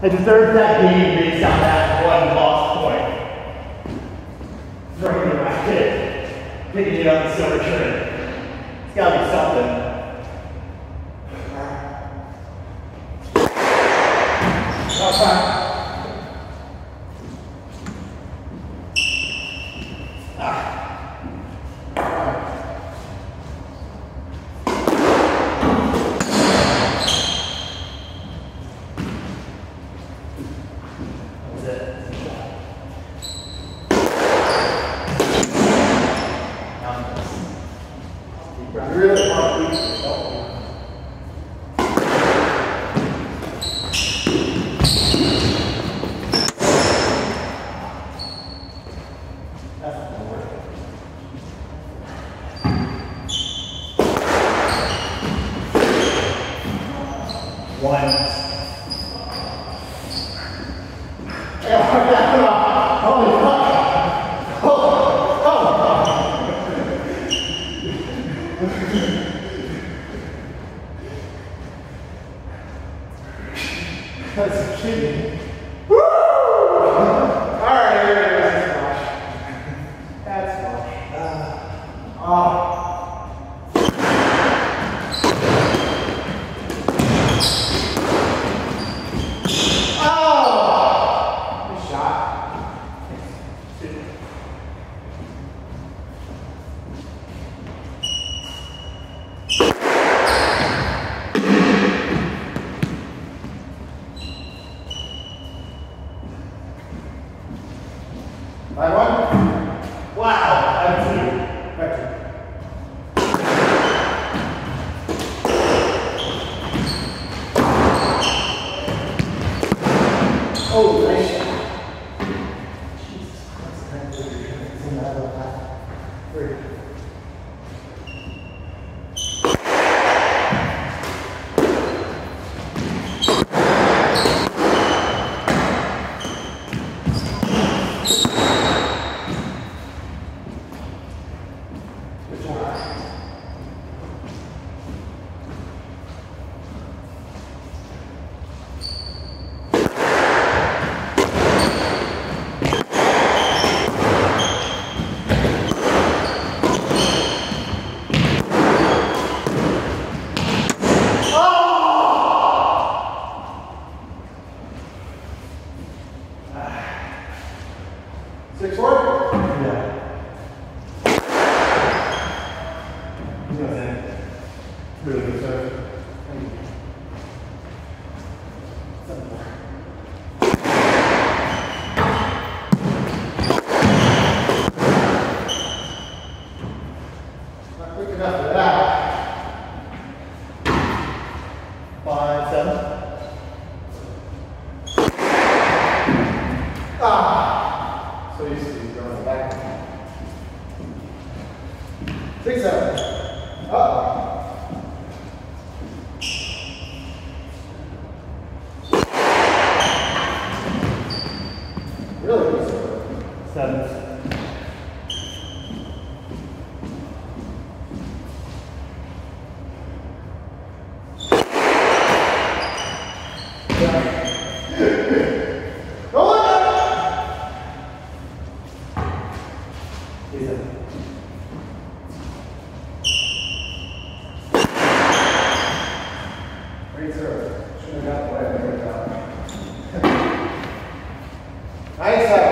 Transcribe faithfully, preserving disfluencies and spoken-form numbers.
I deserve that game based on that one lost point. Throwing the racket, picking it up the silver tray. It's gotta be something. Outside. Really hard to reach. One. Holy fuck! Oh! Oh! That's cheating. Woo! Alright, here it is. That's flush. Uh, oh. I won. Wow, I'm two. Back to oh, nice shot. Jesus Christ, I can't believe you're trying to sing that out loud. Three. Six four? Yeah. Really good serve. Seven four. Not quick enough for that. Five, seven. Ah! So used to throwing it back. Six seven. Uh-oh. Really good serve. Seven. Great serve. Shouldn't have got the way I made it out. Nice.